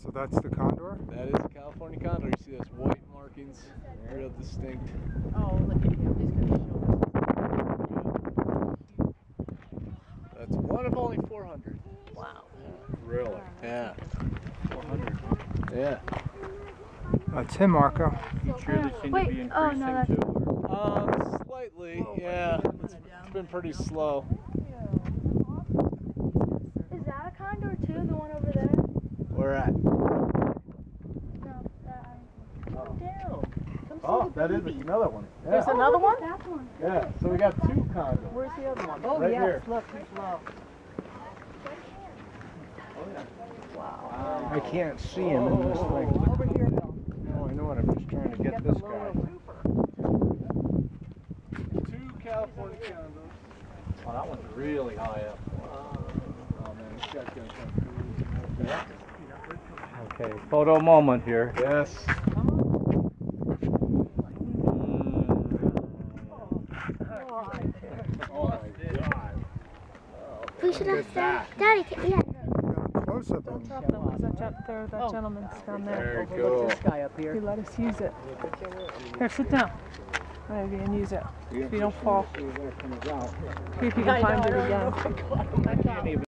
So that's the condor? That is the California Condor. You see those white markings, real distinct. Oh, look at him. He's going to show us. That's one of only 400. Wow. Really? Yeah. 400. Yeah. That's him, Marco. Each year they seem to be increasing too. Slightly, yeah. It's been pretty slow. Is that a condor too, the one over there? Where at? No, that Come down. Come see Oh, the that is baby. another one. Yeah. There's another one? That one. Yeah, so we got two condors. Where's the other one? Oh, Right yes. here. Look, he's low. Wow. I can't see him in this thing. Over here, Bill. Oh, I know it. I'm just trying to get this guy. Two California Condors. Oh, that one's really high up. Oh man, this guy's gonna come through. Yeah. Okay, photo moment here. Yes. Oh my God. We should have said, Daddy, yeah. Close up Don't on drop them, because that gentleman's down there. Very Look cool. at this guy up He here. let us use it. Here, sit down. Maybe and use it. So you don't fall. See if you can find it again. I can't even.